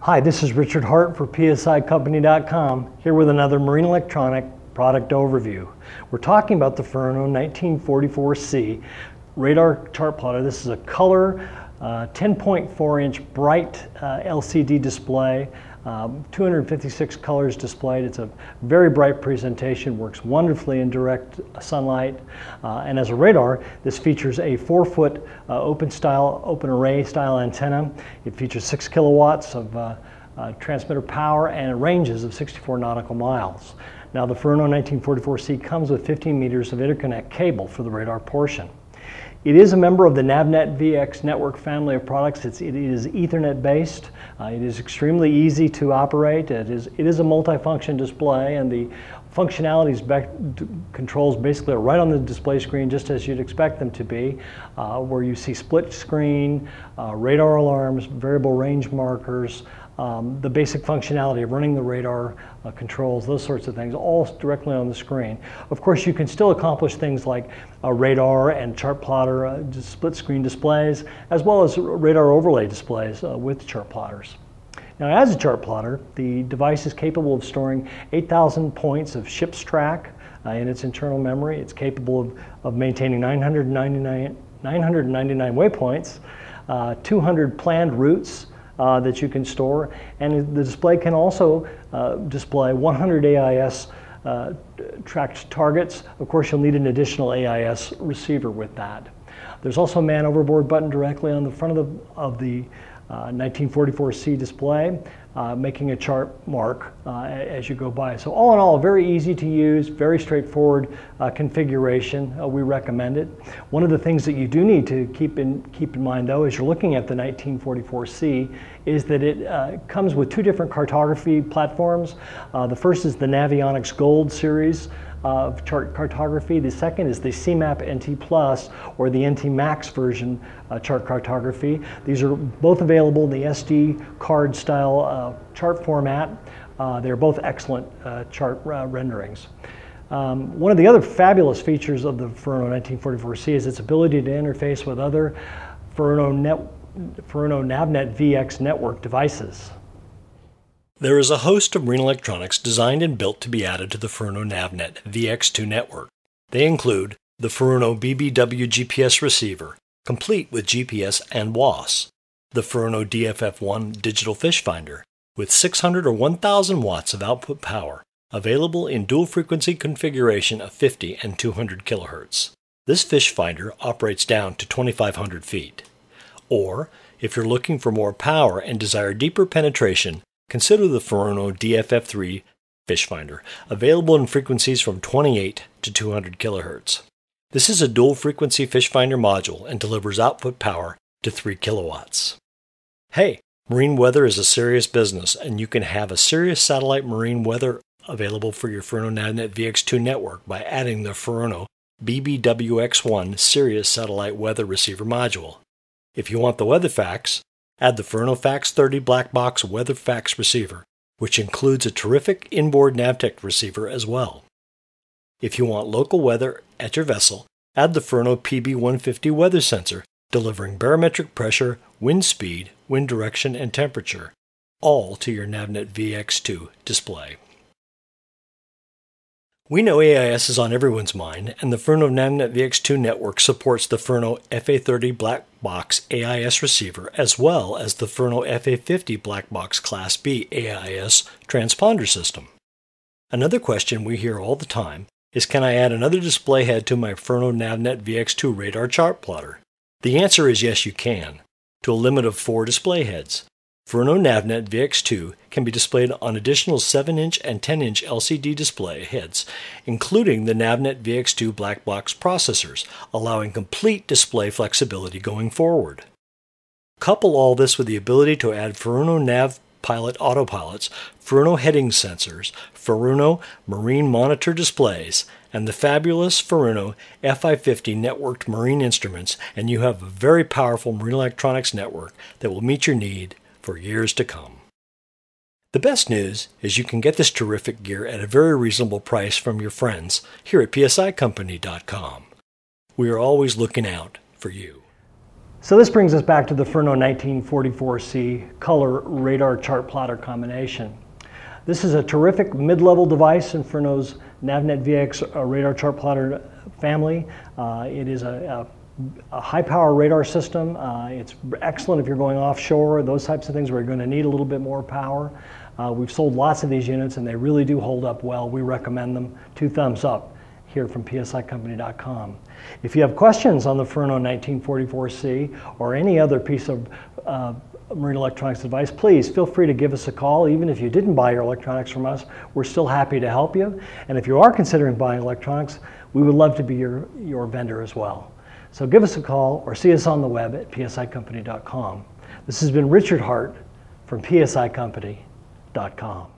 Hi, this is Richard Hart for PSICompany.com, here with another marine electronic product overview. We're talking about the Furuno 1944C radar chart plotter. This is a color 10.4-inch bright LCD display, 256 colors displayed. It's a very bright presentation, works wonderfully in direct sunlight, and as a radar, this features a 4-foot open array style antenna. It features 6 kilowatts of transmitter power and ranges of 64 nautical miles. Now the Furuno 1944C comes with 15 meters of interconnect cable for the radar portion. It is a member of the Navnet VX network family of products. It is Ethernet based. It is extremely easy to operate. It is a multifunction display, and the functionalities controls basically are right on the display screen, just as you'd expect them to be, where you see split screen, radar alarms, variable range markers, the basic functionality of running the radar controls, those sorts of things, all directly on the screen. Of course, you can still accomplish things like radar and chart plotter split screen displays, as well as radar overlay displays with chart plotters. Now, as a chart plotter, the device is capable of storing 8,000 points of ship's track in its internal memory. It's capable of maintaining 999 waypoints, 200 planned routes that you can store, and the display can also display 100 AIS tracked targets. Of course, you'll need an additional AIS receiver with that. There's also a man overboard button directly on the front of the 1944C display, making a chart mark as you go by. So all in all, very easy to use, very straightforward configuration. We recommend it. One of the things that you do need to keep in mind, though, as you're looking at the 1944C, is that it comes with 2 different cartography platforms. The first is the Navionics Gold series of chart cartography. The second is the CMAP NT Plus or the NT Max version chart cartography. These are both available in the SD card style chart format. They're both excellent chart renderings. One of the other fabulous features of the Furuno 1944C is its ability to interface with other Furuno Navnet VX network devices. There is a host of marine electronics designed and built to be added to the Furuno Navnet VX2 network. They include the Furuno BBW GPS receiver, complete with GPS and WAS, the Furuno DFF1 digital fish finder, with 600 or 1000 watts of output power, available in dual frequency configuration of 50 and 200 kHz. This fish finder operates down to 2,500 feet. Or, if you're looking for more power and desire deeper penetration, consider the Furuno DFF3 fish finder, available in frequencies from 28 to 200 kHz. This is a dual frequency fish finder module and delivers output power to 3 kilowatts. Hey, marine weather is a serious business, and you can have a serious satellite marine weather available for your Furuno Navnet VX2 network by adding the Furuno BBWX1 Sirius Satellite Weather Receiver module. If you want the weather facts, add the Furuno FAX30 Black Box Weather Fax Receiver, which includes a terrific inboard Navtec receiver as well. If you want local weather at your vessel, add the Furuno PB150 Weather Sensor, delivering barometric pressure, wind speed, wind direction, and temperature, all to your Navnet VX2 display. We know AIS is on everyone's mind, and the Furuno Navnet VX2 network supports the Furuno FA30 Black Box AIS receiver as well as the Furuno FA50 Black Box Class B AIS transponder system. Another question we hear all the time is, can I add another display head to my Furuno Navnet VX2 radar chart plotter? The answer is yes, you can, to a limit of 4 display heads. Furuno Navnet VX2 can be displayed on additional 7-inch and 10-inch LCD display heads, including the Navnet VX2 black box processors, allowing complete display flexibility going forward. Couple all this with the ability to add Furuno Nav Pilot autopilots, Furuno heading sensors, Furuno marine monitor displays, and the fabulous Furuno FI50 networked marine instruments, and you have a very powerful marine electronics network that will meet your need for years to come. The best news is you can get this terrific gear at a very reasonable price from your friends here at PSICompany.com. We are always looking out for you. So this brings us back to the Ferno 1944C color radar chart plotter combination. This is a terrific mid-level device in Ferno's Navnet VX radar chart plotter family. It is a high-power radar system. It's excellent if you're going offshore, those types of things where you're going to need a little bit more power. We've sold lots of these units and they really do hold up well. We recommend them. 2 thumbs up here from psicompany.com. If you have questions on the Ferno 1944C or any other piece of marine electronics device, please feel free to give us a call. Even if you didn't buy your electronics from us, we're still happy to help you. And if you are considering buying electronics, we would love to be your vendor as well. So give us a call or see us on the web at psicompany.com. This has been Richard Hart from psicompany.com.